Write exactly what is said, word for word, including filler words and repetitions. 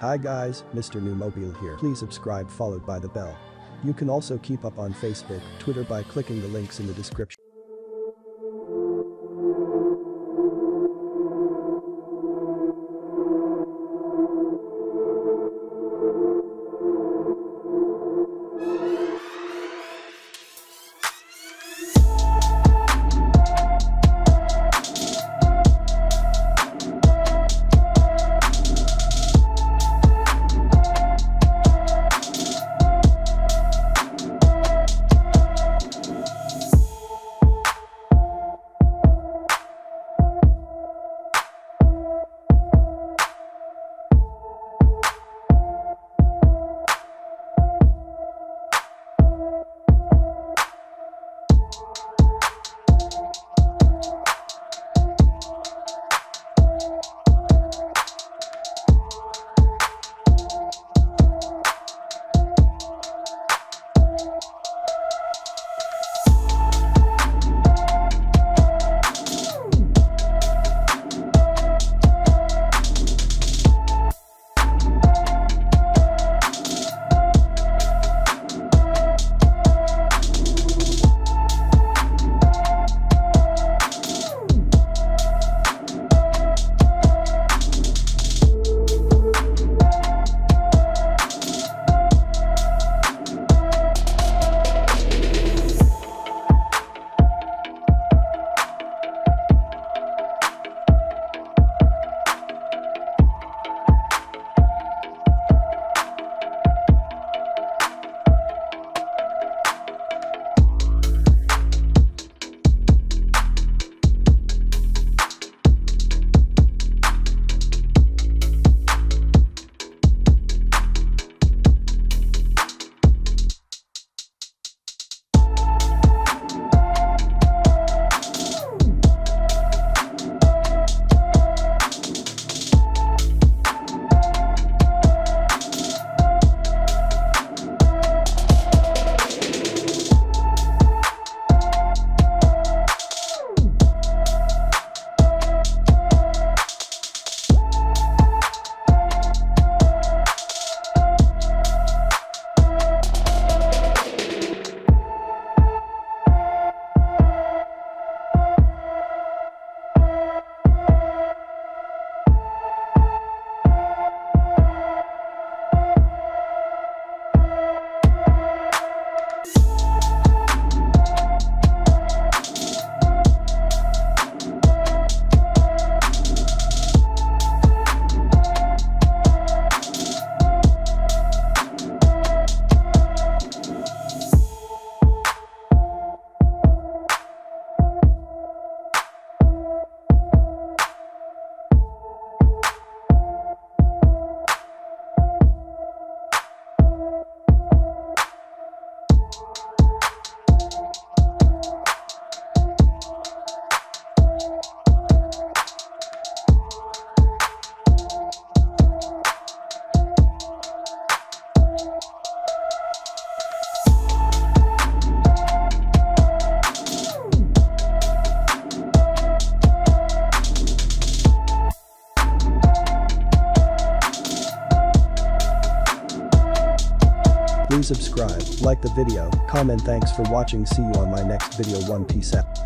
Hi guys, Mister Mrnewmobile here. Please subscribe followed by the bell. You can also keep up on Facebook, Twitter by clicking the links in the description. Please subscribe, like the video, comment. Thanks for watching. See you on my next video. One peace out.